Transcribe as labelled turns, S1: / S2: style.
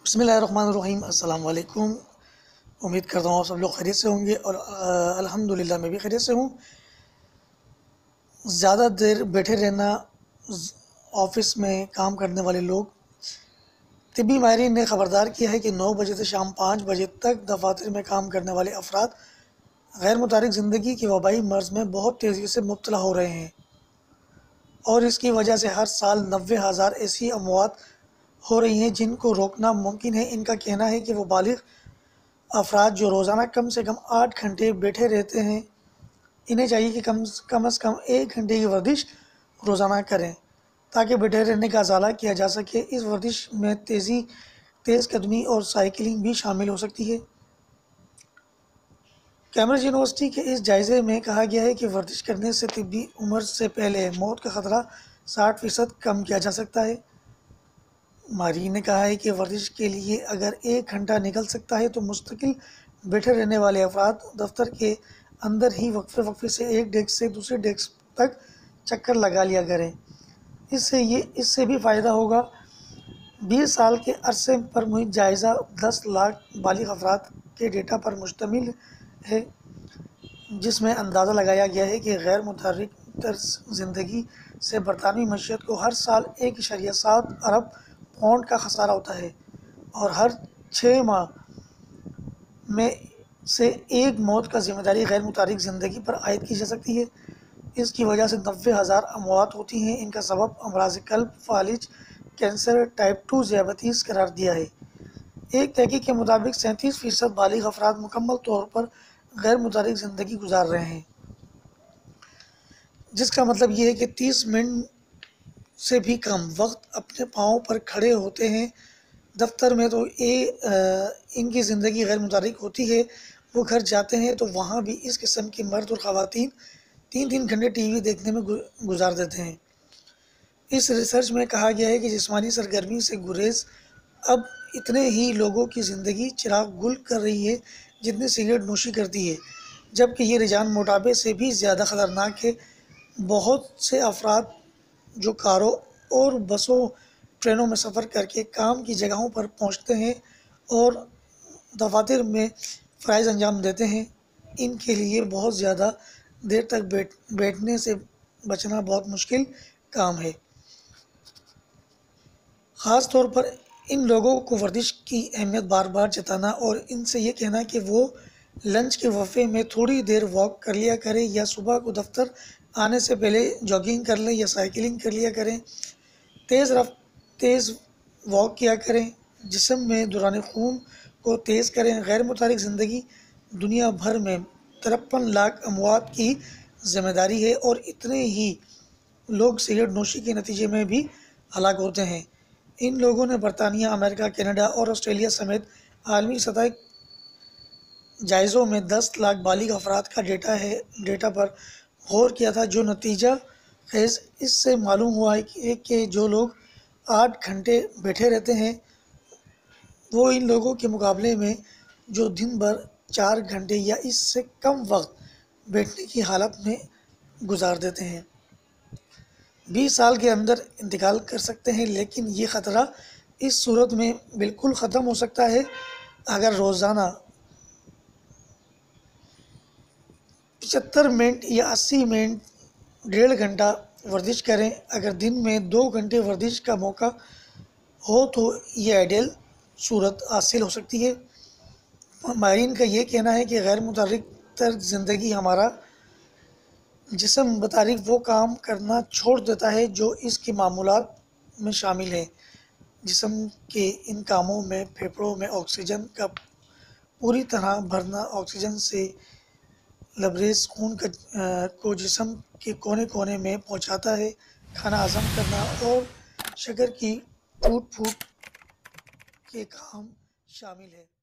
S1: بسم اللہ الرحمن الرحیم۔ السلام علیکم۔ امید کرتا ہوں آپ سب لوگ خیریت سے ہوں گے اور الحمدللہ میں بھی خیریت سے ہوں۔ زیادہ دیر بیٹھے رہنا آفس میں کام کرنے والے لوگ، طبی ماہرین نے خبردار کیا ہے کہ 9 بجے سے شام 5 بجے تک دفاتر میں کام کرنے والے افراد غیر متحرک زندگی کے وبائی مرض میں بہت تیزی سے مبتلا ہو رہے ہیں، اور اس کی وجہ سے ہر سال 90,000 ایسی اموات ہو رہی ہیں جن کو روکنا ممکن ہے۔ ان کا کہنا ہے کہ وہ بالغ افراد جو روزانہ کم سے کم 8 گھنٹے بیٹھے رہتے ہیں، انہیں چاہیے کہ کم از کم 1 گھنٹے کی ورزش روزانہ کریں تاکہ بیٹھے رہنے کا ازالہ کیا جا سکے۔ اس ورزش میں تیز قدمی اور سائیکلنگ بھی شامل ہو سکتی ہے۔ کیمبرج یونیورسٹی کے اس جائزے میں کہا گیا ہے کہ ورزش کرنے سے طبی عمر سے پہلے موت کا خطرہ 60% کم کیا جا سکتا ہے۔ ماہرین نے کہا ہے کہ ورزش کے لیے اگر 1 گھنٹہ نکل سکتا ہے تو مستقل بیٹھے رہنے والے افراد دفتر کے اندر ہی وقفے سے ایک ڈیسک سے دوسرے ڈیسک تک چکر لگا لیا کریں۔ اس سے بھی فائدہ ہوگا۔ 20 سال کے عرصے پر محیط جائزہ 10 لاکھ بالغ افراد کے ڈیٹا پر مشتمل ہے، جس میں اندازہ لگایا گیا ہے کہ غیر متحرک طرز زندگی سے برطانوی معیشت کو ہر سال 1.7 ارب پاؤنڈ کا خسارہ ہوتا ہے، اور ہر 6 ماہ میں سے ایک موت کا ذمہ داری غیر متحرک زندگی پر عائد کی جا سکتی ہے۔ اس کی وجہ سے 90,000 اموات ہوتی ہیں۔ ان کا سبب امراض قلب، فالج، کینسر، ٹائپ 2 ذیابیطس قرار دیا ہے۔ ایک تحقیق کے مطابق 37% بالغ افراد مکمل طور پر غیر متحرک زندگی گزار رہے ہیں، جس کا مطلب یہ ہے کہ 30 منٹ سے بھی کم وقت اپنے پاؤں پر کھڑے ہوتے ہیں۔ دفتر میں تو ان کی زندگی غیر متحرک ہوتی ہے، وہ گھر جاتے ہیں تو وہاں بھی اس قسم کے مرد اور خواتین 3 گھنٹے ٹی وی دیکھنے میں گزار دیتے ہیں۔ اس ریسرچ میں کہا گیا ہے کہ جسمانی سرگرمی سے گریز اب اتنے ہی لوگوں کی زندگی چراغ گل کر رہی ہے جتنے سگریٹ نوشی کرتی ہے، جبکہ یہ رجحان موٹاپے سے بھی زیادہ خطرناک ہے۔ بہت سے افراد جو کاروں اور بسوں، ٹرینوں میں سفر کر کے کام کی جگہوں پر پہنچتے ہیں اور دفاتر میں فرائض انجام دیتے ہیں، ان کے لیے بہت زیادہ دیر تک بیٹھنے سے بچنا بہت مشکل کام ہے۔ خاص طور پر ان لوگوں کو ورزش کی اہمیت بار بار جتانا اور ان سے یہ کہنا کہ وہ لنچ کے وقفے میں تھوڑی دیر واک کر لیا کریں، یا صبح کو دفتر آنے سے پہلے جاگنگ کر لیں یا سائیکلنگ کر لیا کریں، تیز واک کیا کریں، جسم میں دوران خون کو تیز کریں۔ غیر متحرک زندگی دنیا بھر میں 53 لاکھ اموات کی ذمہ داری ہے، اور اتنے ہی لوگ سگریٹ نوشی کے نتیجے میں بھی ہلاک ہوتے ہیں۔ ان لوگوں نے برطانیہ، امریکہ، کینیڈا اور آسٹریلیا سمیت عالمی سطح جائزوں میں 10 لاکھ بالغ افراد کا ڈیٹا پر غور کیا تھا، جو نتیجہ خیز اس سے معلوم ہوا ہے کہ جو لوگ 8 گھنٹے بیٹھے رہتے ہیں وہ ان لوگوں کے مقابلے میں جو دن بھر 4 گھنٹے یا اس سے کم وقت بیٹھنے کی حالت میں گزار دیتے ہیں، 20 سال کے اندر انتقال کر سکتے ہیں۔ لیکن یہ خطرہ اس صورت میں بالکل ختم ہو سکتا ہے اگر روزانہ 75 منٹ یا 80 منٹ 1.5 گھنٹہ ورزش کریں۔ اگر دن میں 2 گھنٹے ورزش کا موقع ہو تو یہ آئیڈیل صورت حاصل ہو سکتی ہے۔ ماہرین کا یہ کہنا ہے کہ غیر متحرک طرز زندگی ہمارا جسم بطریق وہ کام کرنا چھوڑ دیتا ہے جو اس کے معمولات میں شامل ہیں۔ جسم کے ان کاموں میں پھیپھڑوں میں آکسیجن کا پوری طرح بھرنا، آکسیجن سے لبریز خون کو جسم کے کونے کونے میں پہنچانا ہے، کھانا ہضم کرنا اور شکر کی ٹوٹ پھوٹ کے کام شامل ہے۔